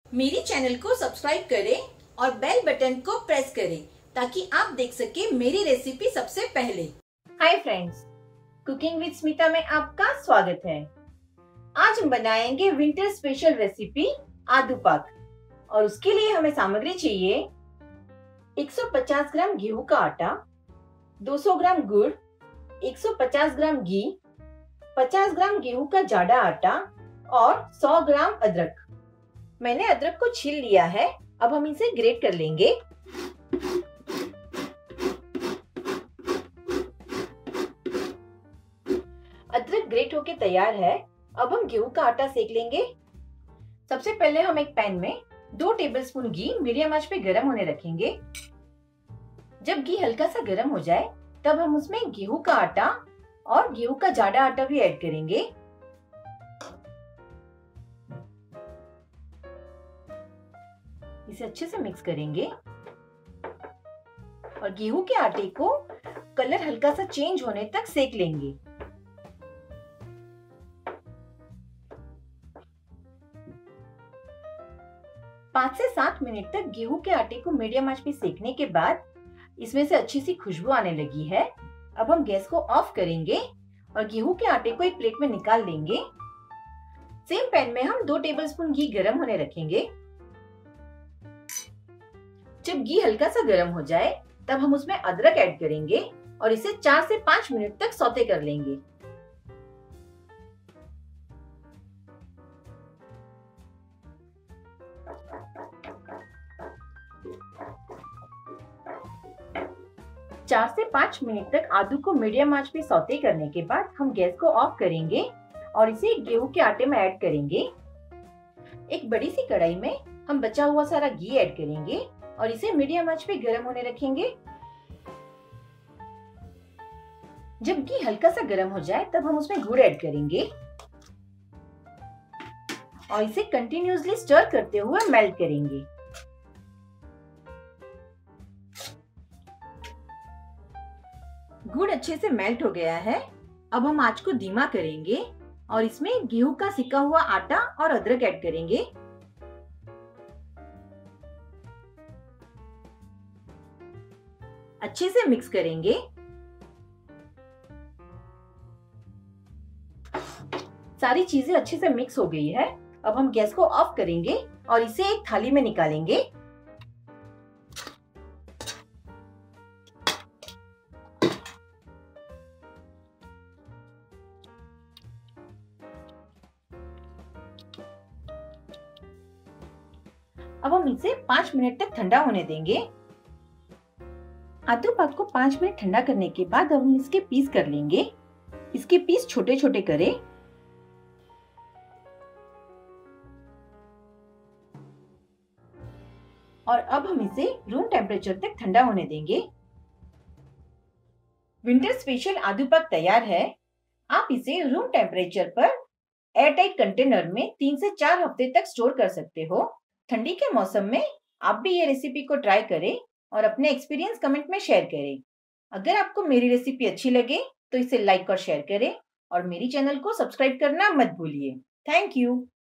मेरी चैनल को सब्सक्राइब करें और बेल बटन को प्रेस करें ताकि आप देख सके मेरी रेसिपी सबसे पहले। Hi friends, cooking with Smita में आपका स्वागत है। आज हम बनाएंगे विंटर स्पेशल रेसिपी आदू पाक और उसके लिए हमें सामग्री चाहिए 150 ग्राम गेहूं का आटा, 200 ग्राम गुड़, 150 ग्राम घी, 50 ग्राम गेहूं का जाड़ा आटा और 100 ग्राम अदरक। मैंने अदरक को छील लिया है, अब हम इसे ग्रेट कर लेंगे। अदरक ग्रेट होके तैयार है। अब हम गेहूं का आटा सेक लेंगे। सबसे पहले हम एक पैन में 2 टेबलस्पून घी मीडियम आंच पे गरम होने रखेंगे। जब घी हल्का सा गरम हो जाए तब हम उसमें गेहूं का आटा और गेहूं का जाड़ा आटा भी ऐड करेंगे। इसे अच्छे से मिक्स करेंगे और गेहूं के आटे को कलर हल्का सा चेंज होने तक सेक लेंगे। पाँच से 7 मिनट तक गेहूं के आटे को मीडियम आंच पे सेकने के बाद इसमें से अच्छी सी खुशबू आने लगी है। अब हम गैस को ऑफ करेंगे और गेहूं के आटे को एक प्लेट में निकाल लेंगे। सेम पैन में हम 2 टेबलस्पून घी गरम होने रखेंगे। जब घी हल्का सा गरम हो जाए तब हम उसमें अदरक ऐड करेंगे और इसे 4 से 5 मिनट तक सौते कर लेंगे। चार से 5 मिनट तक आदू को मीडियम आंच पे सौते करने के बाद हम गैस को ऑफ करेंगे और इसे गेहूं के आटे में ऐड करेंगे। एक बड़ी सी कढ़ाई में हम बचा हुआ सारा घी ऐड करेंगे और इसे मीडियम आंच पे गरम होने रखेंगे। जब घी हल्का सा गरम हो जाए तब हम उसमें गुड़ ऐड करेंगे और इसे कंटिन्यूअसली स्टर करते हुए मेल्ट करेंगे। गुड़ अच्छे से मेल्ट हो गया है। अब हम आंच को धीमा करेंगे और इसमें गेहूं का सिका हुआ आटा और अदरक ऐड करेंगे। अच्छे से मिक्स करेंगे। सारी चीजें अच्छे से मिक्स हो गई है। अब हम गैस को ऑफ करेंगे और इसे एक थाली में निकालेंगे। अब हम इसे 5 मिनट तक ठंडा होने देंगे। आदू पाक को 5 मिनट ठंडा करने के बाद अब हम इसके पीस कर लेंगे। इसके पीस छोटे छोटे करें। और अब हम इसे रूम टेम्परेचर तक ठंडा होने देंगे। विंटर स्पेशल आदू पाक तैयार है। आप इसे रूम टेम्परेचर पर एयरटाइट कंटेनर में 3 से 4 हफ्ते तक स्टोर कर सकते हो। ठंडी के मौसम में आप भी ये रेसिपी को ट्राई करें और अपने एक्सपीरियंस कमेंट में शेयर करें। अगर आपको मेरी रेसिपी अच्छी लगे तो इसे लाइक और शेयर करें और मेरी चैनल को सब्सक्राइब करना मत भूलिए। Thank you.